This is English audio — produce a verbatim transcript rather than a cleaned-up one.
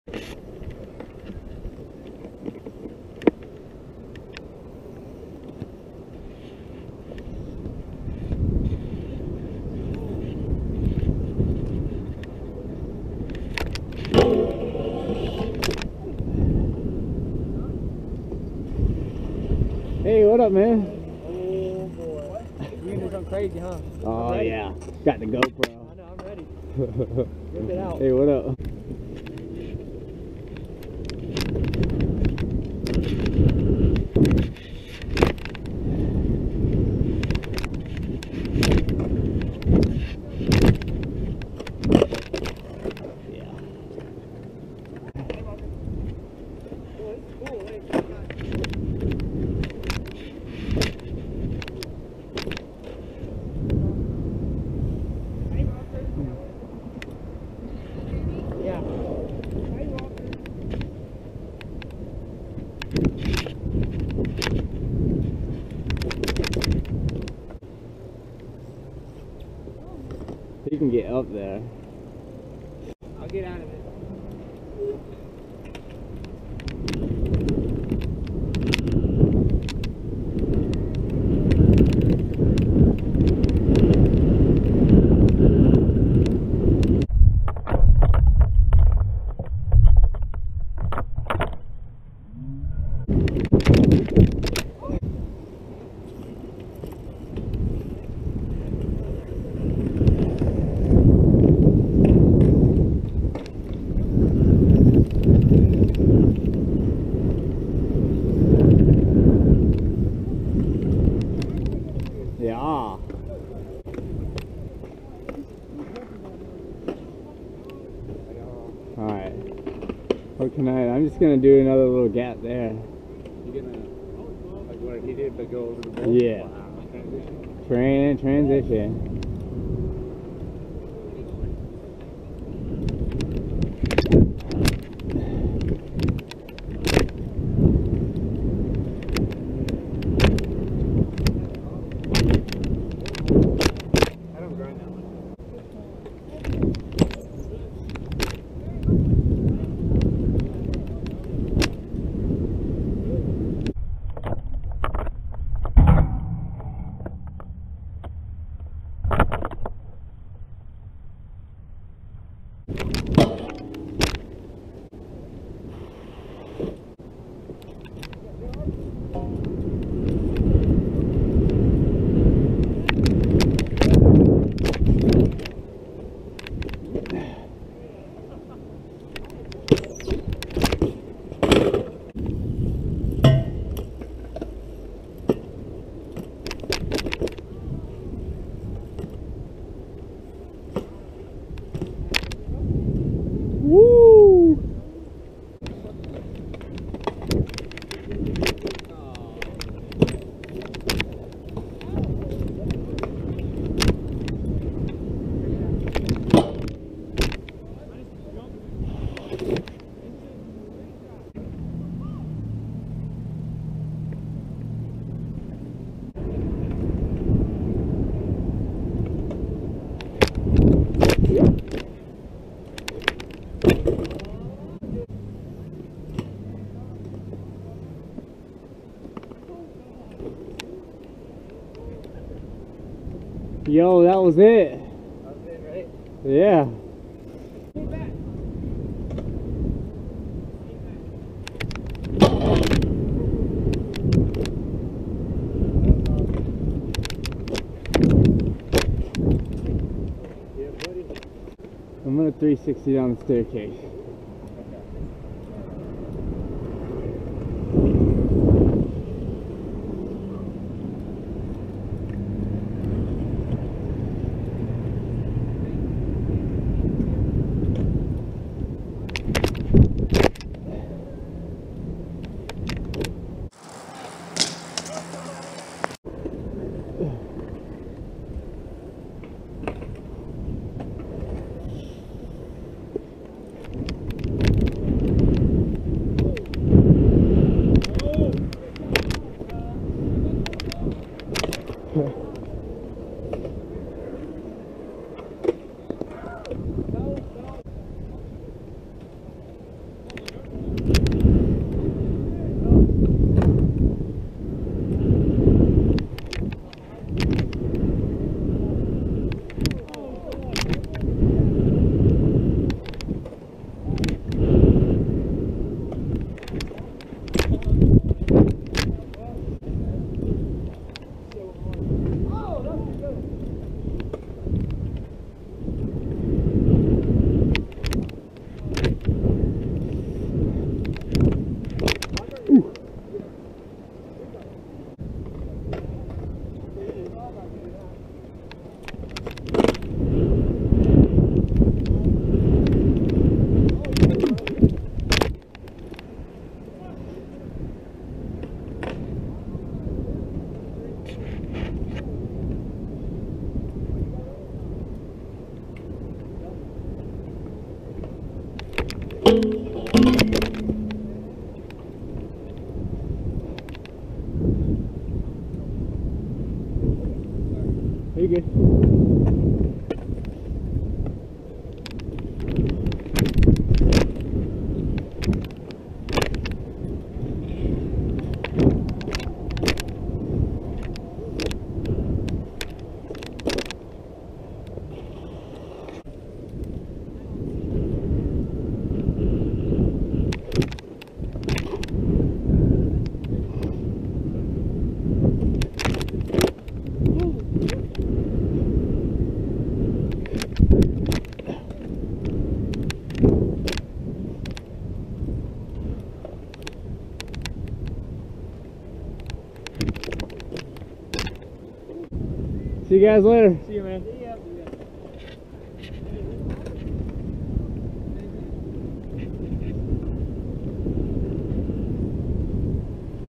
Hey, what up, man? Oh boy. You can do something crazy, huh? Oh yeah, got the GoPro. I know, I'm ready. Rip it out. Hey, what up? You can get up there. I'll get out of it. Yeah. Alright. What can I? I'm just gonna do another little gap there. You're gonna, like what he did, but go over the ball? Yeah. Wow. Transition. Train, transition. Woo! Yo, that was it. That was it, right? Yeah. I'm gonna three sixty down the staircase. See you guys later. See you, man.